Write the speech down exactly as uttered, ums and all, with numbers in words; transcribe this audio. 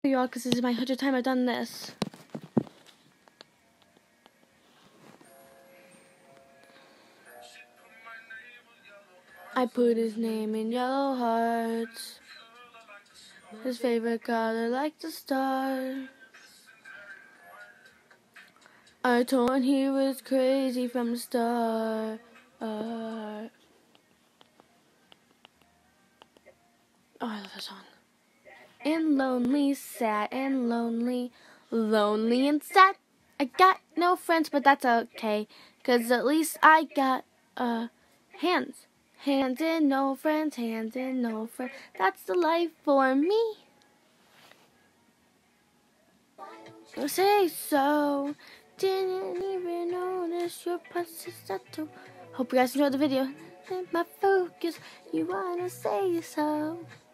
y'all, because this is my hundredth time I've done this. I put his name in yellow hearts. His favorite color like the star. I told him he was crazy from the start. Oh, I love that song. And lonely, sad and lonely, lonely and sad. I got no friends, but that's okay, 'cause at least I got uh hands. Hands and no friends, hands and no friends. That's the life for me. I say so. Didn't even notice your pussy's tattoo. Hope you guys enjoyed the video. My focus, you wanna say so.